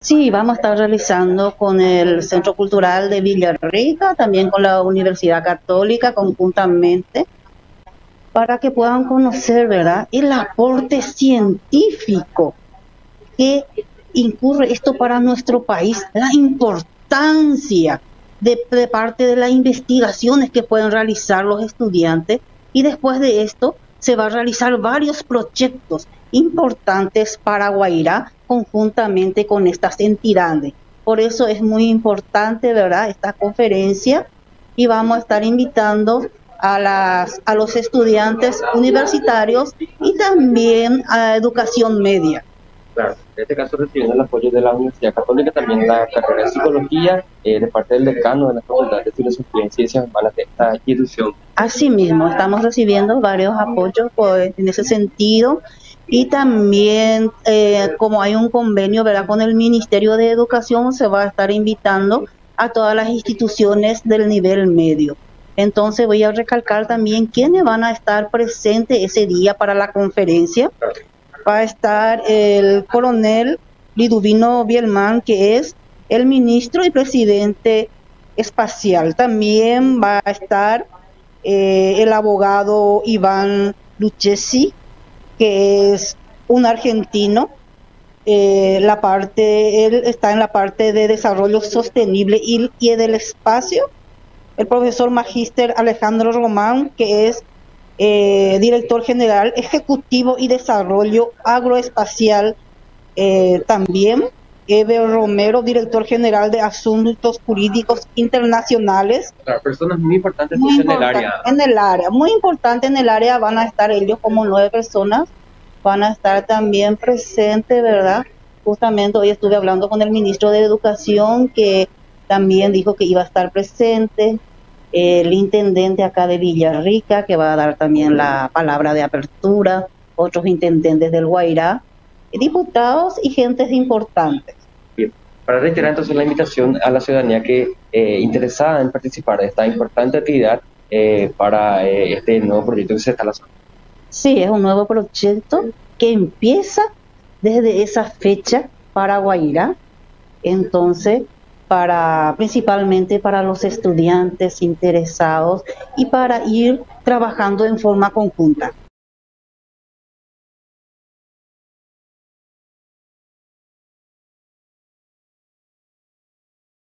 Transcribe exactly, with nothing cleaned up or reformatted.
Sí, vamos a estar realizando con el Centro Cultural de Villarrica, también con la Universidad Católica conjuntamente, para que puedan conocer, ¿verdad?, el aporte científico que incurre esto para nuestro país, la importancia de, de parte de las investigaciones que pueden realizar los estudiantes, y después de esto se va a realizar varios proyectos importantes para Guairá conjuntamente con estas entidades. Por eso es muy importante, ¿verdad?, esta conferencia, y vamos a estar invitando a, las, a los estudiantes universitarios y también a educación media. Claro, en este caso recibiendo el apoyo de la Universidad Católica, también la carrera de Psicología, eh, de parte del decano de la Facultad de Filosofía y Ciencias Humanas de esta institución. Asimismo, estamos recibiendo varios apoyos pues, en ese sentido, y también eh, como hay un convenio, ¿verdad?, con el Ministerio de Educación, se va a estar invitando a todas las instituciones del nivel medio. Entonces voy a recalcar también quiénes van a estar presentes ese día para la conferencia. Va a estar el coronel Liduvino Bielman, que es el ministro y presidente espacial. También va a estar eh, el abogado Iván Lucchesi, que es un argentino. Eh, la parte, él está en la parte de desarrollo sostenible y, y del espacio. El profesor magíster Alejandro Román, que es Eh, director general ejecutivo y desarrollo agroespacial, eh, también Eber Romero, director general de asuntos jurídicos internacionales. Claro, personas muy importantes muy en importante, el área. En el área, muy importante en el área, van a estar ellos como nueve personas, van a estar también presentes, ¿verdad? Justamente hoy estuve hablando con el ministro de Educación, que también dijo que iba a estar presente. El intendente acá de Villarrica, que va a dar también la palabra de apertura, otros intendentes del Guairá, diputados y gentes importantes. Bien. Para reiterar entonces la invitación a la ciudadanía que eh, interesada en participar de esta importante actividad eh, para eh, este nuevo proyecto que se está lanzando. Sí, es un nuevo proyecto que empieza desde esa fecha para Guairá. Entonces, para principalmente para los estudiantes interesados y para ir trabajando en forma conjunta.